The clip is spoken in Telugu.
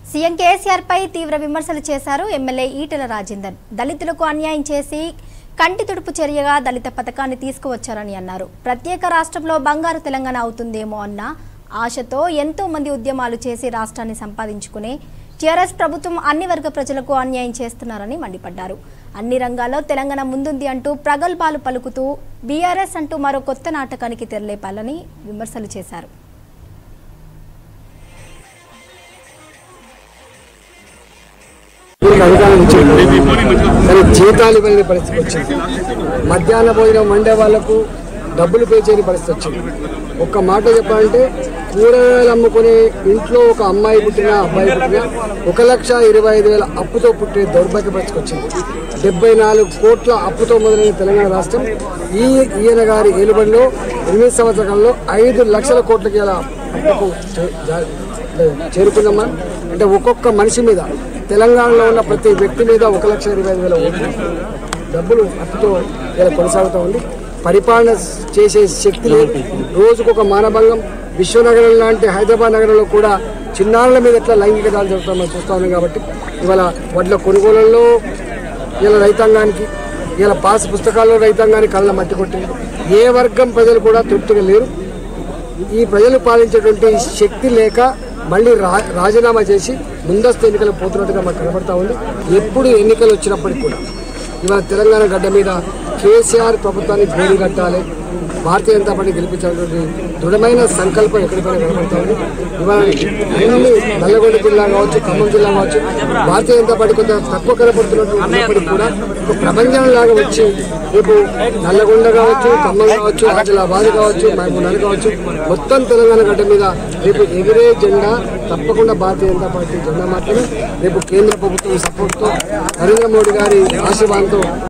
సీఎం కేసీఆర్ పై తీవ్ర విమర్శలు చేశారు ఎమ్మెల్యే ఈటెల రాజేందర్. దళితులకు అన్యాయం చేసి కంటి తుడుపు చర్యగా దళిత పథకాన్ని తీసుకువచ్చారని అన్నారు. ప్రత్యేక రాష్ట్రంలో బంగారు తెలంగాణ అవుతుందేమో అన్న ఆశతో ఎంతో మంది ఉద్యమాలు చేసి రాష్ట్రాన్ని సంపాదించుకునే టీఆర్ఎస్ ప్రభుత్వం అన్ని వర్గ ప్రజలకు అన్యాయం చేస్తున్నారని మండిపడ్డారు. అన్ని రంగాల్లో తెలంగాణ ముందుంది అంటూ ప్రగల్భాలు పలుకుతూ బీఆర్ఎస్ అంటూ మరో కొత్త నాటకానికి తెరలేపాలని విమర్శలు చేశారు. జీతాలు ఇవ్వలేని పరిస్థితి వచ్చింది. మధ్యాహ్న భోజనం వండే వాళ్లకు డబ్బులు పే చేయని పరిస్థితి వచ్చింది. ఒక్క మాట చెప్పాలంటే కూరగాయలు అమ్ముకునే ఇంట్లో ఒక అమ్మాయి పుట్టినా అబ్బాయి పుట్టినా 1,25,000 అప్పుతో పుట్టే దౌర్భాగ్య పరిస్థితి వచ్చింది. 74 కోట్ల అప్పుతో మొదలైన తెలంగాణ రాష్ట్రం ఈయన గారి ఏలుబడిలో 8 సంవత్సరాల్లో 5 లక్షల కోట్లకి ఇలా అప్పుకు చేరుకుందామా అంటే ఒక్కొక్క మనిషి మీద తెలంగాణలో ఉన్న ప్రతి వ్యక్తి మీద 1,25,000 డబ్బులు అప్పుతో ఇలా కొనసాగుతూ ఉంది. పరిపాలన చేసే శక్తి లేదు. రోజుకొక మానభంగం. విశ్వనగరం లాంటి హైదరాబాద్ నగరంలో కూడా చిన్నారుల మీద ఎట్లా లైంగిక దాడులు జరుగుతామని చూస్తూ ఉన్నాం. కాబట్టి ఇవాళ వడ్ల కొనుగోళ్లలో ఇలా రైతాంగానికి ఇలా పాస్ పుస్తకాల్లో రైతాంగానికి కళ్ళ మట్టి కొట్టింది. ఏ వర్గం ప్రజలు కూడా తృప్తిగా లేరు. ఈ ప్రజలు పాలించేటువంటి శక్తి లేక మళ్ళీ రాజీనామా చేసి ముందస్తు ఎన్నికలు పోతున్నట్టుగా మాకు కనబడతా ఉంది. ఎప్పుడు ఎన్నికలు వచ్చినప్పటికీ కూడా ఇవాళ తెలంగాణ గడ్డ మీద కేసీఆర్ ప్రభుత్వాన్ని గోడి కట్టాలి, భారతీయ జనతా పార్టీ గెలిపించాలనేటువంటి దృఢమైన సంకల్పం ఎక్కడికైనా కనబడతా ఉంది. ఇవాళ అన్ని నల్లగొండ జిల్లా కావచ్చు, ఖమ్మం జిల్లా కావచ్చు, భారతీయ జనతా పార్టీ కొంత తక్కువ కనబడుతున్నప్పటికీ కూడా ఒక ప్రపంచంలాగా వచ్చి రేపు నల్లగొండ కావచ్చు, ఖమ్మం కావచ్చు, ఆదిలాబాద్ కావచ్చు, మహబూబ్నగర్ కావచ్చు, మొత్తం తెలంగాణ గడ్డ మీద రేపు ఎగిరే జెండా తప్పకుండా భారతీయ జనతా పార్టీ జెండా మాత్రమే. రేపు కేంద్ర ప్రభుత్వం సపోర్ట్తో నరేంద్ర మోడీ గారి ఆశీర్వాదంతో